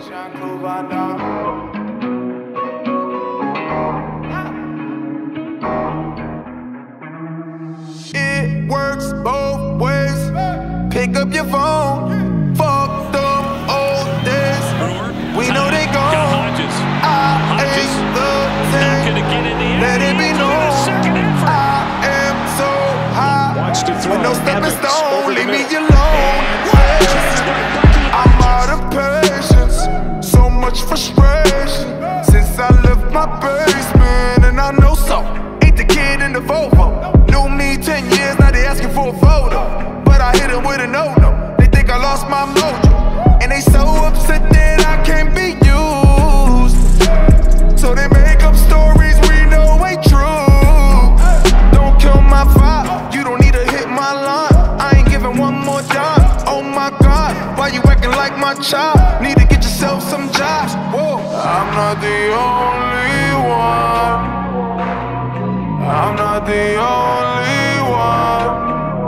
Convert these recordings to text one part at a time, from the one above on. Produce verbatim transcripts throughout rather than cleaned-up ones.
It works both ways. Pick up your phone. Fuck them old days. We know they gone. I ain't the same. Let it be known. I am so high. With no stepping stone. Leave me alone. I'm out of patience. So much frustration since I left my basement, and I know so. Ain't the kid in the Volvo. Knew me ten years, now they asking for a photo. But I hit them with a no-no. They think I lost my mojo, and they so upset that I can't be used. So they make up stories we know ain't true. Don't kill my vibe, you don't need to hit my line. I ain't giving one more dime. Oh my God, why you acting like my child? Need to get yourself some jobs. Whoa, I'm not the only one. I'm not the only one.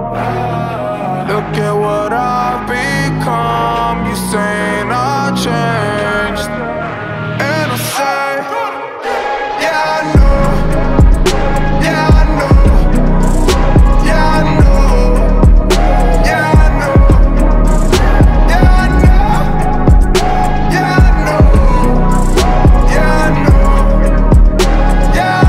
Look at what I've become. You saying I changed, and I say, yeah, I know. Yeah, I know. Yeah, I know. Yeah, I know. Yeah, I know. Yeah, I know. Yeah, I know. Yeah,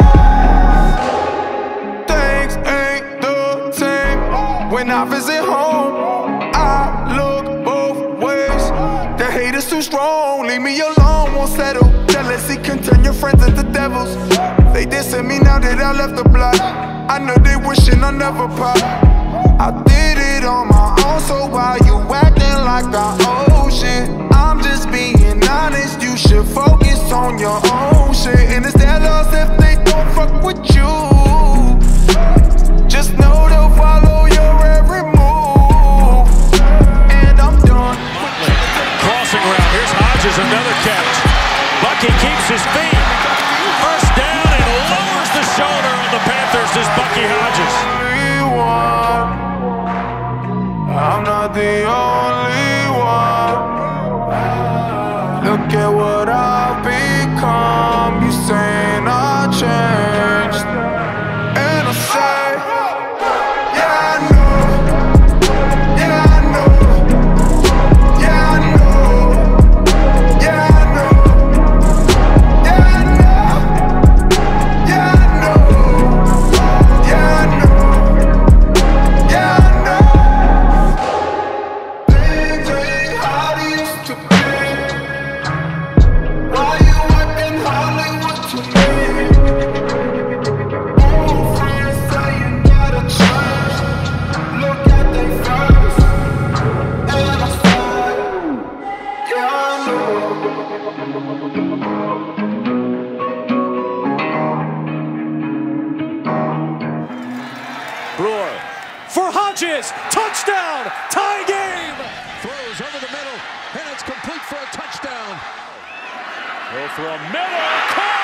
I know. Things ain't the same when I visit home. I look both ways. The hate is too strong. Leave me alone, won't settle. Jealousy can turn your friends into devils. They dissing me now that I left the block. I know they wishing I never pop. I did it on my own, so why you acting like I owe shit? I'm just being honest, you should focus on your own shit. And it's their loss if they don't fuck with you. Just know they'll follow your every move. And I'm done. Crossing route, here's Hodges, another catch. Bucky keeps his feet. First down and lowers the shoulder of the Panthers is Bucky Hodges. I'm not the only one. Look at what I've become. You saying I changed, and I say, yeah, I know. Yeah, I know. Yeah, I know. Yeah, I know. Yeah, I know. Yeah, I know. Yeah, I know. Yeah, I know. Things ain't how they used to be. Why you acting Hollywood to me? Old friends say you gotta change. Look at their face, and I say, yeah, I know. Brewer for Hodges, touchdown, tie game. Throws over the middle, and it's complete for a touchdown. Go for a middle, caught.